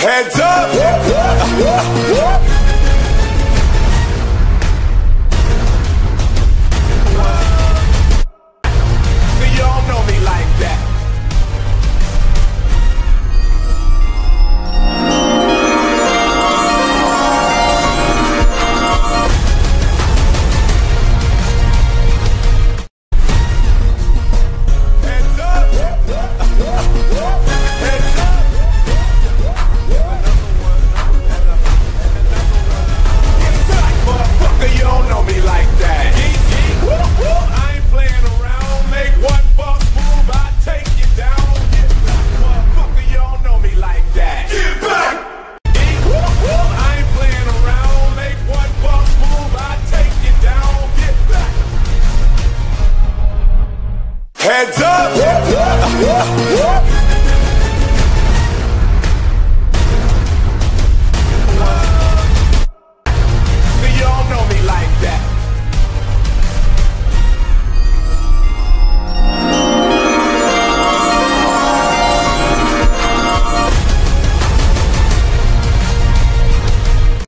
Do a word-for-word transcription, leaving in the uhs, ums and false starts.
Heads up. Y'all know me like that. Heads up. Heads up. Motherfucker, you don't know me like that. I ain't playing around. Make one false move, I take you down. Get back, motherfucker, you don't know me like that. Get back. I ain't playing around. Make one false move, I take you down. Get back. Heads up.